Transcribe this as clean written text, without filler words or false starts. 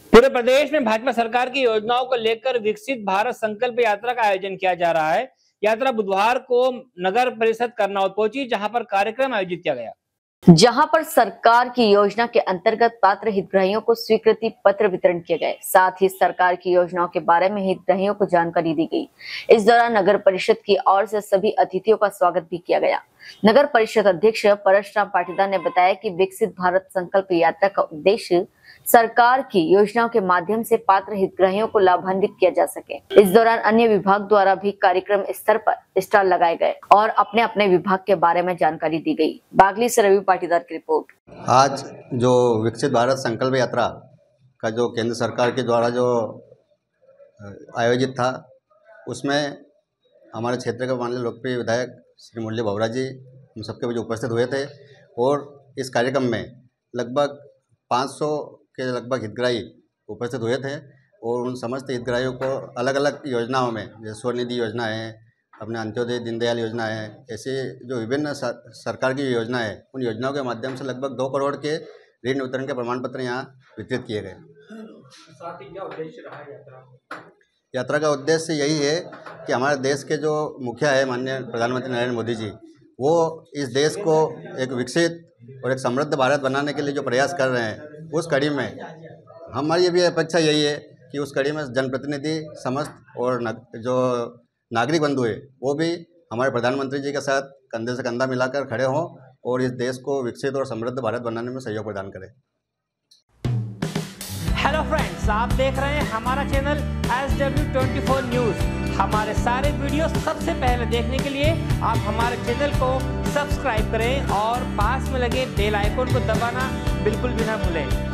पूरे प्रदेश में भाजपा सरकार की योजनाओं को लेकर विकसित भारत संकल्प यात्रा का आयोजन किया जा रहा है। यात्रा बुधवार को नगर परिषद करनौद पहुंची, जहां पर कार्यक्रम आयोजित किया गया, जहां पर सरकार की योजना के अंतर्गत पात्र हितग्राहियों को स्वीकृति पत्र वितरण किए गए। साथ ही सरकार की योजनाओं के बारे में हितग्राहियों को जानकारी दी गई। इस दौरान नगर परिषद की ओर से सभी अतिथियों का स्वागत भी किया गया। नगर परिषद अध्यक्ष परशुराम पाटीदार ने बताया कि विकसित भारत संकल्प यात्रा का उद्देश्य सरकार की योजनाओं के माध्यम से पात्र हितग्राहियों को लाभान्वित किया जा सके। इस दौरान अन्य विभाग द्वारा भी कार्यक्रम स्तर पर स्टॉल लगाए गए और अपने अपने विभाग के बारे में जानकारी दी गई। बागली से रवि पाटीदार की रिपोर्ट। आज जो विकसित भारत संकल्प यात्रा का जो केंद्र सरकार के द्वारा जो आयोजित था, उसमें हमारे क्षेत्र के माननीय लोकप्रिय विधायक श्री मुरली भवरा जी हम सबके बीच उपस्थित हुए थे और इस कार्यक्रम में लगभग 500 के लगभग हितग्राही उपस्थित हुए थे और उन समस्त हितग्राहियों को अलग अलग योजनाओं में, जैसे स्वनिधि योजना है, अपने अंत्योदय दीनदयाल योजना है, ऐसे जो विभिन्न सरकार की योजना है, उन योजनाओं के माध्यम से लगभग 2 करोड़ के ऋण वितरण के प्रमाण पत्र यहाँ वितरित किए गए। साथ ही क्या उद्देश्य रहा है यात्रा का उद्देश्य यही है कि हमारे देश के जो मुखिया है माननीय प्रधानमंत्री नरेंद्र मोदी जी, वो इस देश को एक विकसित और एक समृद्ध भारत बनाने के लिए जो प्रयास कर रहे हैं, उस कड़ी में हमारी भी अपेक्षा यही है कि उस कड़ी में जनप्रतिनिधि समस्त और जो नागरिक बंधु है, वो भी हमारे प्रधानमंत्री जी के साथ कंधे से कंधा मिलाकर खड़े हों और इस देश को विकसित और समृद्ध भारत बनाने में सहयोग प्रदान करें। हेलो फ्रेंड्स, आप देख रहे हैं हमारा चैनल SW24 न्यूज। हमारे सारे वीडियो सबसे पहले देखने के लिए आप हमारे चैनल को सब्सक्राइब करें और पास में लगे बेल आइकन को दबाना बिल्कुल भी ना भूलें।